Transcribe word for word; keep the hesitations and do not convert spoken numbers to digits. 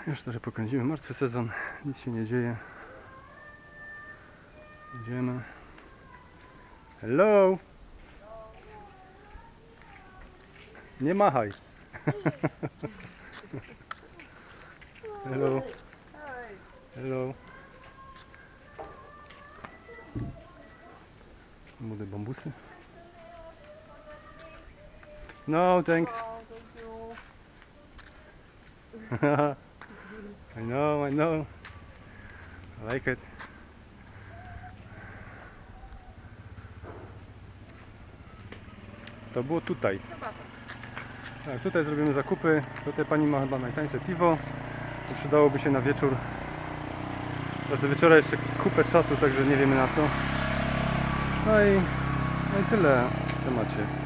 Już trochę pokręcimy. Martwy sezon, nic się nie dzieje. Idziemy. Hello! Nie machaj. Hello. Hello. Młode bambusy. No, thanks. I know, I know. I like it. To było tutaj. Tak, tutaj zrobimy zakupy. Tutaj pani ma chyba najtańsze piwo. To przydałoby się na wieczór. Do wieczora jeszcze kupę czasu, także nie wiemy na co. No i, no i tyle w temacie.